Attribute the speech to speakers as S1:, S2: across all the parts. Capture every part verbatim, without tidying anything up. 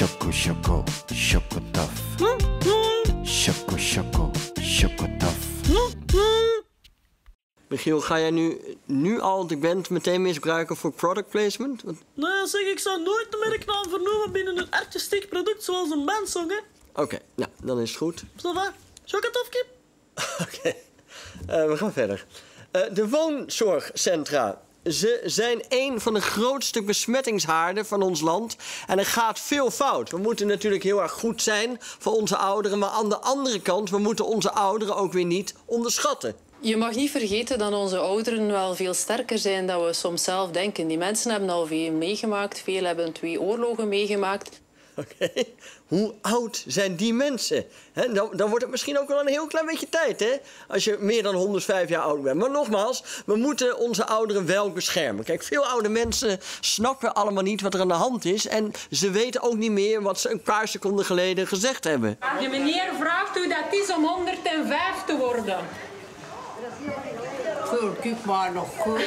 S1: Choco, choco, chocotaf. Choco, choco, chocotaf.
S2: Michiel, ga jij nu, nu al, want ik ben het meteen misbruiken voor product placement? Want...
S3: Nee, zeg, ik zou nooit de merknaam vernoemen binnen een artistiek product zoals een bandsong, hè.
S2: Oké, okay, nou, dan is het goed.
S3: Ça va? Chocotafkip?
S2: Oké, okay. uh, we gaan verder. Uh, de woonzorgcentra. Ze zijn een van de grootste besmettingshaarden van ons land. En er gaat veel fout. We moeten natuurlijk heel erg goed zijn voor onze ouderen. Maar aan de andere kant, we moeten onze ouderen ook weer niet onderschatten.
S4: Je mag niet vergeten dat onze ouderen wel veel sterker zijn dan we soms zelf denken. Die mensen hebben al veel meegemaakt. Veel hebben twee oorlogen meegemaakt.
S2: Oké, okay. Hoe oud zijn die mensen? He, dan, dan wordt het misschien ook wel een heel klein beetje tijd, hè? Als je meer dan honderdvijf jaar oud bent. Maar nogmaals, we moeten onze ouderen wel beschermen. Kijk, veel oude mensen snappen allemaal niet wat er aan de hand is. En ze weten ook niet meer wat ze een paar seconden geleden gezegd hebben.
S5: De meneer vraagt u dat is om honderdvijf te worden.
S6: Vul ik maar nog goed.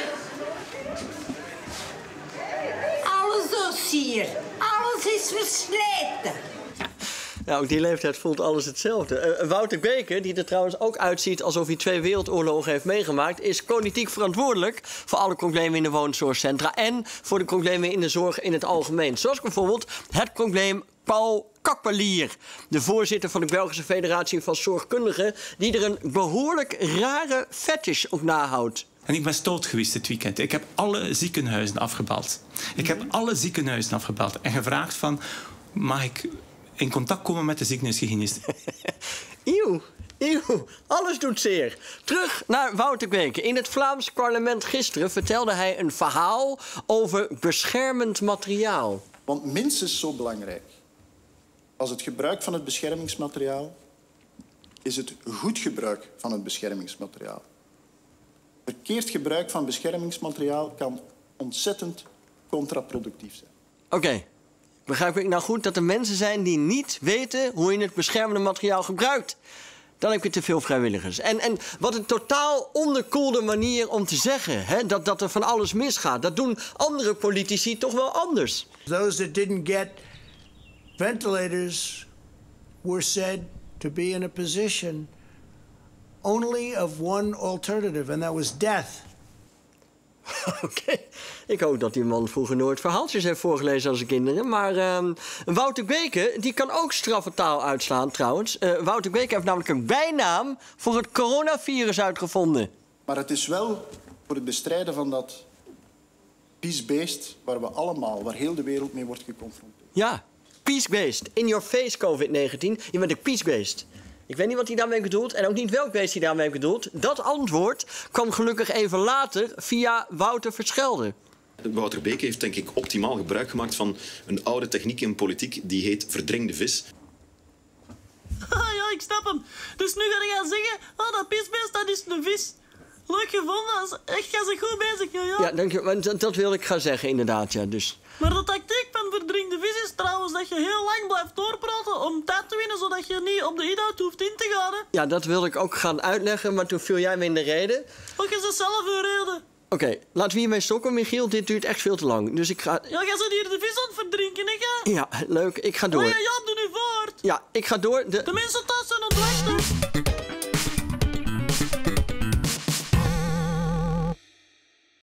S6: Alles is hier. Alles is versleten.
S2: Nou, ook die leeftijd voelt alles hetzelfde. Uh, Wouter Beke, die er trouwens ook uitziet alsof hij twee wereldoorlogen heeft meegemaakt, is politiek verantwoordelijk voor alle problemen in de woonzorgcentra en voor de problemen in de zorg in het algemeen. Zoals bijvoorbeeld het probleem Paul Kappelier, de voorzitter van de Belgische Federatie van Zorgkundigen, die er een behoorlijk rare fetish op nahoudt.
S7: En ik ben stoot geweest dit weekend. Ik heb alle ziekenhuizen afgebeld. Ik heb alle ziekenhuizen afgebeld en gevraagd van, mag ik in contact komen met de ziekenhuishygiënist?
S2: Eeuw, eeuw, alles doet zeer. Terug naar Wouter Beke. In het Vlaams parlement gisteren vertelde hij een verhaal over beschermend materiaal.
S8: Want minstens zo belangrijk als het gebruik van het beschermingsmateriaal is het goed gebruik van het beschermingsmateriaal. Verkeerd gebruik van beschermingsmateriaal kan ontzettend contraproductief zijn.
S2: Oké, okay. Begrijp ik nou goed dat er mensen zijn die niet weten hoe je het beschermende materiaal gebruikt? Dan heb je te veel vrijwilligers. En, en wat een totaal onderkoelde manier om te zeggen, hè, dat, dat er van alles misgaat. Dat doen andere politici toch wel anders.
S9: Those that didn't get ventilators were said to be in a position only of one alternative, and that was death.
S2: Oké, okay. Ik hoop dat die man vroeger nooit verhaaltjes heeft voorgelezen aan zijn kinderen. Maar uh, Wouter Beke, die kan ook straffe taal uitslaan trouwens. Uh, Wouter Beke heeft namelijk een bijnaam voor het coronavirus uitgevonden.
S8: Maar het is wel voor het bestrijden van dat viesbeest waar we allemaal, waar heel de wereld mee wordt geconfronteerd.
S2: Ja, peace-based. In your face COVID negentien. Je bent een peace-based. Ik weet niet wat hij daarmee bedoelt en ook niet welk beest hij daarmee bedoelt. Dat antwoord kwam gelukkig even later via Wouter Verschelde.
S10: Wouter Beke heeft denk ik optimaal gebruik gemaakt van een oude techniek in politiek die heet verdringde vis.
S3: Ja, ik snap hem. Dus nu ga je gaan zeggen, oh, dat pisbeest, dat is een vis. Leuk gevonden, echt, ga ze goed bezig. Ja, ja.
S2: Ja, dank je. Dat, dat wilde ik gaan zeggen inderdaad, ja. Dus.
S3: Maar de tactiek van verdringde vis is trouwens dat je heel lang blijft doorpraten om tijd te winnen, zodat je niet op de inhoud hoeft in te gaan. Hè.
S2: Ja, dat wilde ik ook gaan uitleggen, maar toen viel jij me in de reden.
S3: Ook is dat zelf een reden.
S2: Oké, okay, laten we hiermee stoppen, Michiel. Dit duurt echt veel te lang. Dus ik ga...
S3: Ja, jij zit hier de vis aan het verdrinken, hè?
S2: Ja, leuk. Ik ga door.
S3: Oh ja, ja, doe nu voort.
S2: Ja, ik ga door. De,
S3: de mensen thuis zijn aan het wachten.